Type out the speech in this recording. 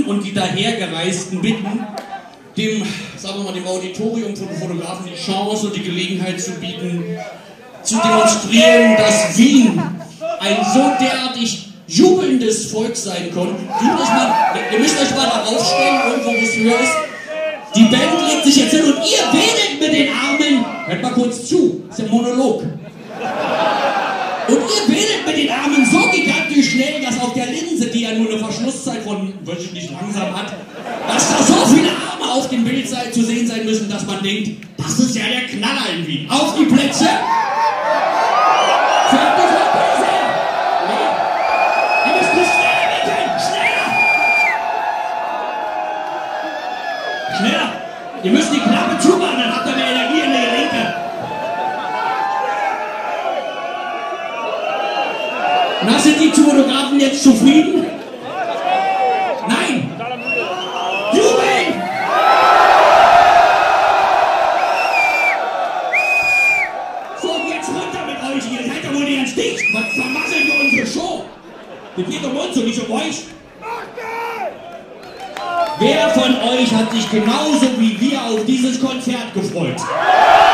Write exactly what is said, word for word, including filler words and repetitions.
und die dahergereisten bitten, dem, sagen wir mal, dem Auditorium von Fotografen die Chance und die Gelegenheit zu bieten, zu demonstrieren, dass Wien ein so derartig jubelndes Volk sein konnte. Ihr müsst euch mal da aufstellen, irgendwo wo es höher ist. Die Band legt sich jetzt hin und ihr wedelt mit den Armen. Hört mal kurz zu, das ist ein Monolog. Und ihr wedelt mit den Armen so gigantisch schnell, dass auf der Linse, die ja nur eine Verschlusszeit von wöchentlich langsam hat, dass da so viele Arme auf dem Bild zu sehen sein müssen, dass man denkt, das ist ja der Knaller in Wien. Auf die Plätze! Fertig und Plätze! Ihr müsst nicht schneller wickeln! Schneller! Schneller! Ihr müsst die Klappe zumachen, dann habt ihr mehr Energie in der Linke. Na, sind die Fotografen jetzt zufrieden? Nein! Jubeln! So, und jetzt runter mit euch! Ihr seid doch wohl nicht ganz dicht! Was vermasseln wir unsere Show? Das geht um uns und nicht um euch! Wer von euch hat sich genauso wie wir auf dieses Konzert gefreut?